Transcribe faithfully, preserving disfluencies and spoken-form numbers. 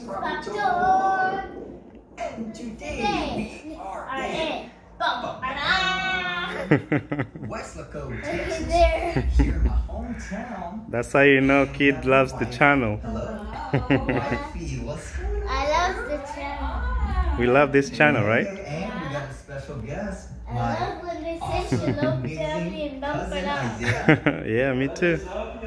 Factor. And today we are in Pampararam. Weslaco, Texas. There. Here in my hometown. That's how you know kid loves the channel. Hello. Wifey, what's going on? I love the channel. We love this channel, right? And we got a special guest. I love when they say Shalom family in Pampararam. Cousin Isaiah. Yeah, me too.